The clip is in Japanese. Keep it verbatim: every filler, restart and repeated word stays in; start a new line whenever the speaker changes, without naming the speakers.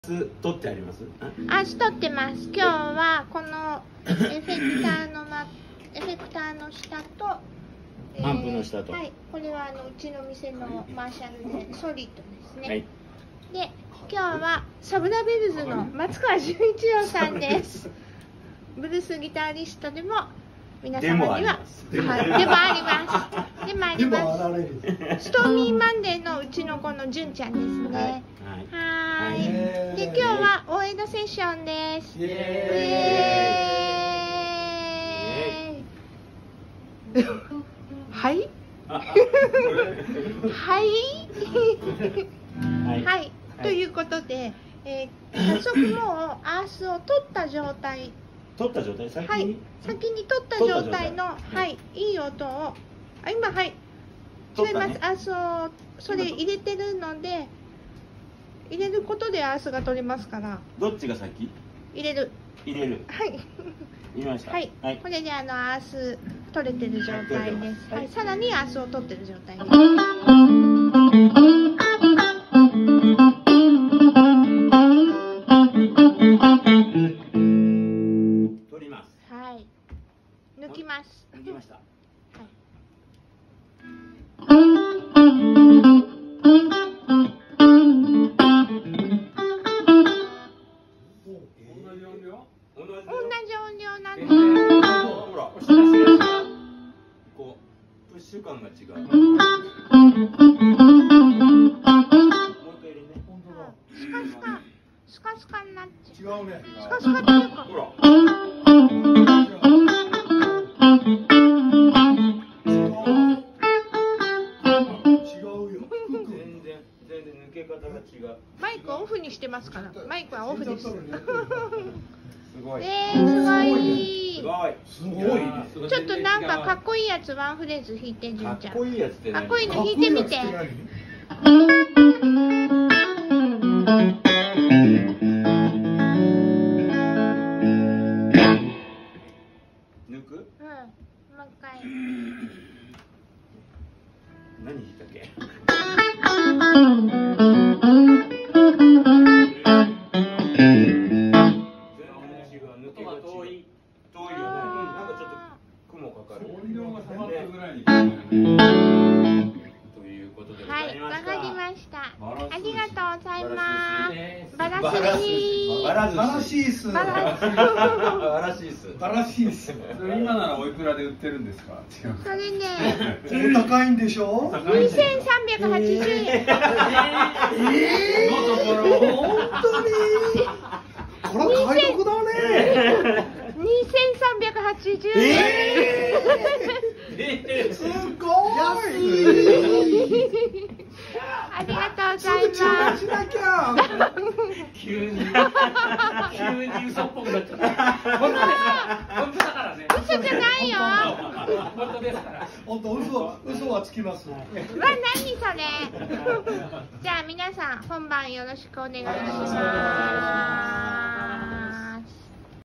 取ってあります？
アース取ってます。今日はこのエフェクターのまエフェクターの下と、
えー、アンプの下と、
はい、これはあのうちの店のマーシャルでソリッドですね。はい、で今日はサブラベルズの松川純一郎さんです。ブルースギタリストでも皆様にはでもあります。でもあります。ストーミーマンデーのうちの子の純ちゃんですね。はい。で今日は大江戸セッションです。イエーイ。はい。はい。はい。ということで、えー、早速もうアースを取った状態。
取った状態先に、
はい、先に取った状態の、はい、いい音を、あ、今、はい、違います、アースを、それ入れてるので、入れることでアースが取れますから。
どっちが先？
入れる。
入れる。
はい。
入れました。
はい。はい、これであのアース取れてる状態です。はい、さらにアースを取ってる状態です。抜きます。
抜きました。はい。同じ音量？同じ
音量なんで。
ほら、こうプッシュ感が違う。もう一回入れね。
本当だ。スカスカ、スカスカになっちゃう。
違うね。
スカスカっていうか。
ほら。
マイクオフにしてますから。マイクはオフです。す
ごい。
えー、すごい。
すごい。すごい。
ちょっとなんかかっこいいやつワンフレーズ弾いて、純ちゃん。
かっこいいやつって何？
かっこいいの弾いてみて。
抜く？
うん。もう一回。
何弾いたっけ？
はい、わかりました。ありがとうございます。バラシ
バラシース。
バラ
シース。
バラシース。
今ならおいくらで売ってるんですか？
それね、
お高いんでしょ？
にせんさんびゃくはちじゅうえん。
ええ。本当に。これは買い得だね。
にせんさんびゃくはちじゅうえん。
すごい。
ありがとうございます。
急に急に嘘っぽくなっちゃった。本当です。本当だからね。
嘘じゃないよ。
本当ですから。
本当嘘嘘はつきます。
わ、何それ。じゃあ皆さん本番よろしくお願いします。